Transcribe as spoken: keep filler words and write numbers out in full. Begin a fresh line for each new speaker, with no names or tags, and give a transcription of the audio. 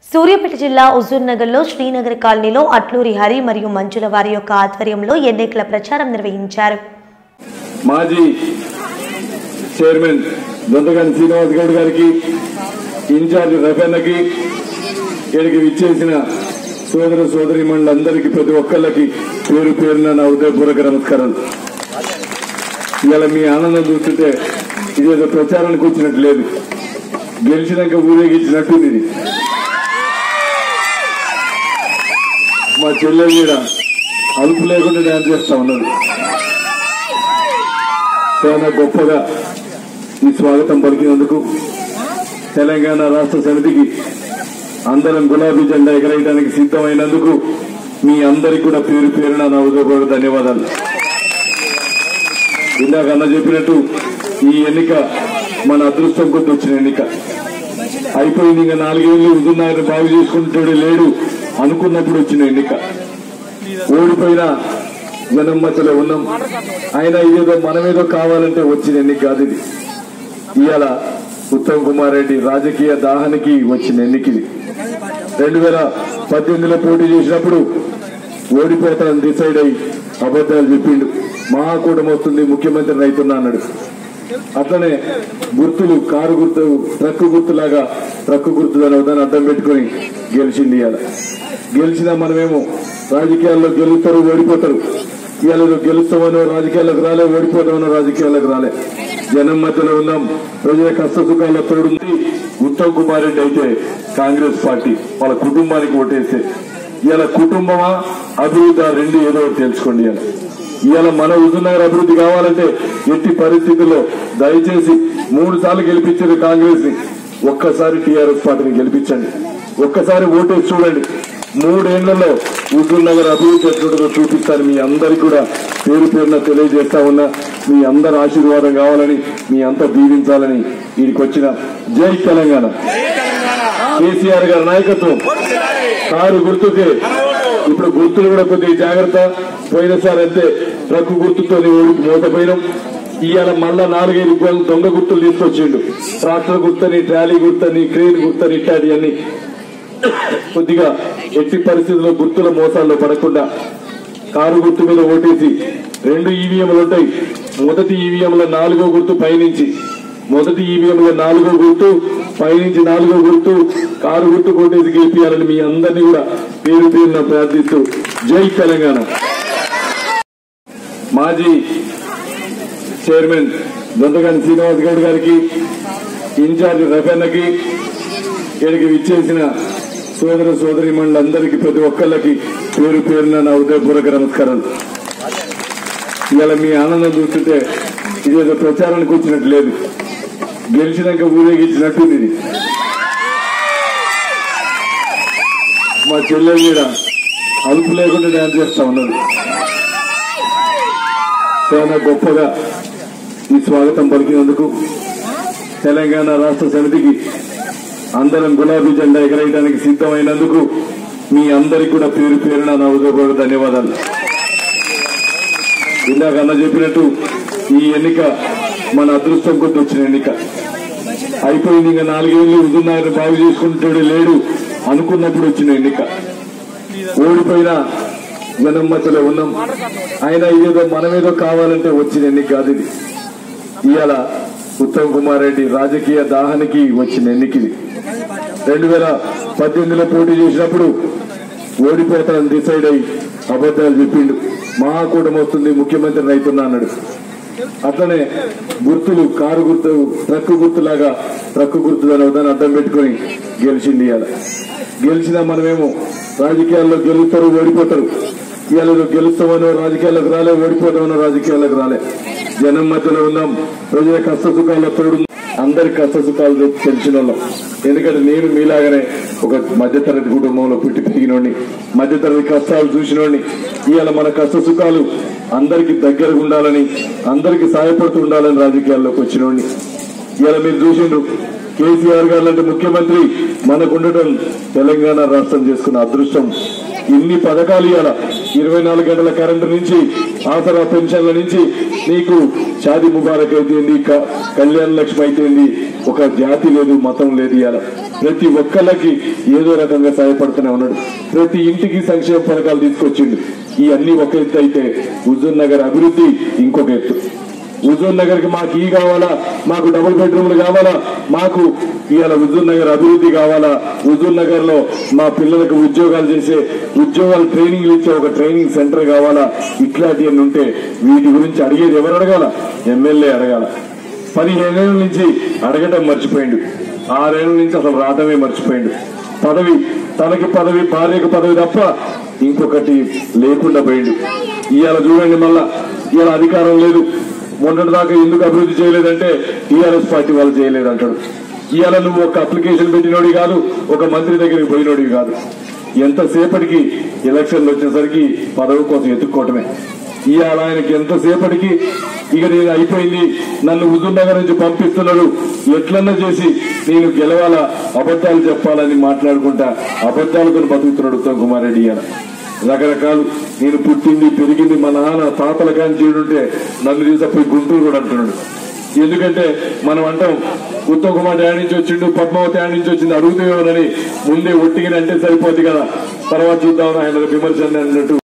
సూర్యాపేట జిల్లా హుజూర్ నగర్ లో శ్రీనగర్ కాలనీలో అట్లూరి హరి మరియు మంజుల వారి యొక్క ఆధ్వర్యంలో ఎన్నికల ప్రచారం నిర్వహించారు.
మాజీ చైర్మన్ దొంతగాని శ్రీనివాస్ గౌడ్ గారికి, ఇన్ఛార్జ్ రఫెన్నకి, ఇక్కడికి విచ్చేసిన సోదర సోదరి మండలందరికీ ప్రతి ఒక్కళ్ళకి పేరు పేరున నా హృదయపూర్వక నమస్కారాలు. ఇవాళ మీ ఆనందం చూస్తుంటే ఇదేదో ప్రచారానికి వచ్చినట్టు లేదు, గెలిచినాక ఊరేగించినట్టు ఇది. మా చెల్లెలు కూడా అలుపు లేకుండా డ్యాన్స్ చేస్తా ఉన్నారు. చాలా గొప్పగా ఈ స్వాగతం పలికినందుకు తెలంగాణ రాష్ట్ర సమితికి అందరం గులాబీ జెండా ఎగరేయడానికి సిద్ధమైనందుకు మీ అందరికీ కూడా పేరు పేరున నా హృదయపూర్వక ధన్యవాదాలు. ఇందాక అన్న చెప్పినట్టు ఈ ఎన్నిక మన అదృష్టం కొద్ది వచ్చిన ఎన్నిక అయిపోయింది. ఇంకా నాలుగేళ్లు హుజూర్నగర్ బాగు చేసుకుంటాడు లేడు అనుకున్నప్పుడు వచ్చిన ఎన్నిక. ఓడిపోయినా జనం మధ్యలో ఉన్నాం, ఆయన ఇదేదో మనమేదో కావాలంటే వచ్చిన ఎన్నిక కాదు ఇది. ఇవాళ ఉత్తమ్ కుమార్ రెడ్డి రాజకీయ దాహానికి వచ్చిన ఎన్నిక ఇది. రెండు వేల పద్దెనిమిదిలో పోటీ చేసినప్పుడు ఓడిపోతానని డిసైడ్ అయ్యి అబద్దాలు చెప్పిండు. మహాకూటమి వస్తుంది, ముఖ్యమంత్రి రైతున్నా అన్నాడు. అట్లనే గుర్తులు కారు గుర్తు ట్రక్కు గుర్తులాగా ట్రక్కు గుర్తు దాన్ని అడ్డం పెట్టుకుని గెలిచింది. ఇవాళ గెలిచినా మనమేమో రాజకీయాల్లో గెలుస్తారు, ఓడిపోతారు. ఇవాళ గెలుస్తామనో రాజకీయాలకు రాలే, ఓడిపోతామనో రాజకీయాలకు రాలే. జనం మధ్యలో ఉన్నాం, ప్రజల కష్ట సుఖాల్లో తోడుంది. ఉత్తమ్ కుమార్ రెడ్డి అయితే కాంగ్రెస్ పార్టీ వాళ్ళ కుటుంబానికి ఓటేస్తే ఇవాళ కుటుంబమా అభివృద్ధి రెండు ఏదో తెలుసుకోండి. ఇవాళ ఇవాళ మన హుజూర్నగర్ అభివృద్ధి కావాలంటే ఎట్టి పరిస్థితుల్లో దయచేసి మూడు సార్లు గెలిపించేది కాంగ్రెస్ ని, ఒక్కసారి టీఆర్ఎస్ పార్టీని గెలిపించండి, ఒక్కసారి ఓటేసి చూడండి. మూడేళ్లలో హుజూర్నగర్ అభివృద్ధి ఎట్లుంటుందో చూపిస్తాను. మీ అందరికీ కూడా పేరు పేరున తెలియజేస్తా ఉన్నా. మీ అందరి ఆశీర్వాదం కావాలని, మీ అంతా దీవించాలని వీడికి వచ్చిన జై తెలంగాణ. కేసీఆర్ గారి నాయకత్వం కారు గుర్తుకే. ఇప్పుడు గుర్తులు కూడా కొద్దిగా జాగ్రత్త. పోయినసారి అంతే ట్రక్కు గుర్తుతో మోసపోయినాం. ఇవాళ మళ్ళా నాలుగైదు దొంగ గుర్తులు తీసుకొచ్చిండు. ట్రాక్టర్ గుర్తని, ట్రాలీ గుర్తని, క్రేన్ గుర్తని, ఇట్లాంటి అన్ని కొద్దిగా ఎట్టి పరిస్థితుల్లో గుర్తుల మోసాల్లో పడకుండా కారు గుర్తు మీద ఓటేసి రెండు ఈవీఎంలు ఉంటాయి. మొదటి ఈవీఎంల నాలుగో గుర్తు పైనుంచి, మొదటి ఈవీఎంల నాలుగో గుర్తు పైనుంచి నాలుగో గుర్తు కారు గుర్తు ఓటేసి గెలిపించాలని మీ అందరినీ కూడా పేరు పేరున ప్రార్థిస్తూ జై తెలంగాణ. మాజీ చైర్మన్ దొంతగాని శ్రీనివాస్ గౌడ్ గారికి, ఇన్ఛార్జ్ రఫెన్నకి, ఇక్కడికి విచ్చేసిన సోదర సోదరి మండలందరికీ ప్రతి ఒక్కళ్ళకి పేరు పేరున నా హృదయపూర్వక నమస్కారాలు. ఇవాళ మీ ఆనందం చూస్తుంటే ఇదేదో ప్రచారానికి వచ్చినట్టు లేదు, గెలిచినాక ఊరేగించినట్టు ఇది. మా చెల్లెలు కూడా అలుపు లేకుండా డ్యాన్స్ చేస్తా ఉన్నారు. చాలా గొప్పగా ఈ స్వాగతం పలికినందుకు తెలంగాణ రాష్ట్ర సమితికి అందరం గులాబీ జెండా ఎగరేయడానికి సిద్ధమైనందుకు మీ అందరికీ కూడా పేరు పేరున నా హృదయపూర్వక ధన్యవాదాలు. ఇందాక అన్న చెప్పినట్టు ఈ ఎన్నిక మన అదృష్టం కొద్ది వచ్చిన ఎన్నిక అయిపోయింది. ఇంకా నాలుగేళ్లు హుజూర్నగర్ బాగు చేసుకుంటాడు లేడు అనుకున్నప్పుడు వచ్చిన ఎన్నిక. ఓడిపోయినా జనం మధ్యలో ఉన్నాం, ఆయన ఇదేదో మనమేదో కావాలంటే వచ్చిన ఎన్నిక కాదు ఇది. ఇవాళ ఉత్తమ్ కుమార్ రెడ్డి రాజకీయ దాహానికి వచ్చిన ఎన్నిక ఇది. రెండు వేల పద్దెనిమిదిలో పోటీ చేసినప్పుడు ఓడిపోతానని డిసైడ్ అయ్యి అబద్దాలు చెప్పిండు. మహాకూటమి వస్తుంది, ముఖ్యమంత్రి రైతున్నా అన్నాడు. అట్లనే గుర్తులు కారు గుర్తు ట్రక్కు గుర్తులాగా ట్రక్కు గుర్తు దాన్ని అడ్డం పెట్టుకుని గెలిచింది. ఇవాళ గెలిచినా మనమేమో రాజకీయాల్లో గెలుస్తారు, ఓడిపోతారు. ఇవాళ గెలుస్తామనో రాజకీయాలకు రాలే, ఓడిపోతామనో రాజకీయాలకు రాలే. జనం మధ్యలో ఉన్నాం, ప్రజల కష్ట సుఖాల్లో తోడు అందరి కష్ట సుఖాలు తెలిసిన వాళ్ళం. ఎందుకంటే నేను మీలాగానే ఒక మధ్యతరగతి కుటుంబంలో పుట్టి పెరిగినోడిని, మధ్యతరగతి కష్టాలు చూసినోడిని. ఇవాళ మన కష్ట సుఖాలు అందరికి దగ్గరగా ఉండాలని, అందరికి సహాయపడుతూ ఉండాలని రాజకీయాల్లోకి వచ్చినోడిని. ఇవాళ మీరు చూసిండ్రు కేసీఆర్ గారు లాంటి ముఖ్యమంత్రి మనకుండటం తెలంగాణ రాష్ట్రం చేసుకున్న అదృష్టం. ఇన్ని పథకాలు ఇవ్వాల, ఇరవై నాలుగు గంటల కరెంటు నుంచి ఆసరా పెన్షన్ల నుంచి నీకు షాదీ ముబారక్ అయితేంది, కళ్యాణ లక్ష్మి అయితేంది, ఒక జాతి లేదు మతం లేదు. ఇవాళ ప్రతి ఒక్కళ్ళకి ఏదో రకంగా సహాయపడుతూనే ఉన్నాడు. ప్రతి ఇంటికి సంక్షేమ పథకాలు తీసుకొచ్చిండు. ఈ అన్ని ఒక ఎత్తు అయితే హుజూర్ నగర్ అభివృద్ధి ఇంకొక ఎత్తు. హుజూర్ నగర్ కి మాకు ఈ కావాలా, మాకు డబుల్ బెడ్రూమ్లు కావాలా, మాకు ఇవాళ హుజూర్ నగర్ అభివృద్ధి కావాలా, హుజూర్ నగర్ లో మా పిల్లలకు ఉద్యోగాలు చేసే ఉద్యోగాలు ట్రైనింగ్లు ఇచ్చే ఒక ట్రైనింగ్ సెంటర్ కావాలా. ఇట్లాంటివన్నీ ఉంటే వీటి గురించి అడిగేది ఎవరు అడగాల? ఎమ్మెల్యే అడగాల. పదిహేనేళ్ల నుంచి అడగటం మర్చిపోయిండు, ఆరేళ్ల నుంచి అసలు రావటమే మర్చిపోయిండు. పదవి తనకి పదవి, భార్యకు పదవి తప్ప ఇంకొకటి లేకుండా పోయిండు. ఇవాళ చూడండి, మళ్ళా ఇవాళ అధికారం లేదు. మొన్నటి దాకా ఎందుకు అభివృద్ధి చేయలేదంటే టీఆర్ఎస్ పార్టీ వాళ్ళు చేయలేదంటాడు. ఇవాళ నువ్వు ఒక అప్లికేషన్ పెట్టినోడి కాదు, ఒక మంత్రి దగ్గరికి పోయినోడివి కాదు. ఎంతసేపటికి ఎలక్షన్లు వచ్చేసరికి పదవి కోసం ఎత్తుక్కోవటమే. ఇవాళ ఆయనకి ఎంతసేపటికి ఇక నేను అయిపోయింది, నన్ను హుజూర్ నగర్ నుంచి పంపిస్తున్నాడు, ఎట్లన్నా చేసి నేను గెలవాలా, అబద్దాలు చెప్పాలని మాట్లాడుకుంటా అబద్దాలకు బతుకుతున్నాడు ఉత్తమ్ కుమార్ రెడ్డి. ఇవాళ రకరకాలు నేను పుట్టింది పెరిగింది మా నాన్న తాతల కానీ చేయడుంటే నన్ను తీసుకుపోయి గుంటూరు కూడా అంటున్నాడు. ఎందుకంటే మనం అంటాం ఉత్తమ్ కుమార్ డాడీ నుంచి వచ్చిండు, పద్మావతి డాడీ నుంచి వచ్చింది, అడుగుతేమోనని ముందే ఒట్టిగా అంటే సరిపోద్ది కదా, తర్వాత చూద్దామని ఆయన విమర్శ అన్నట్టు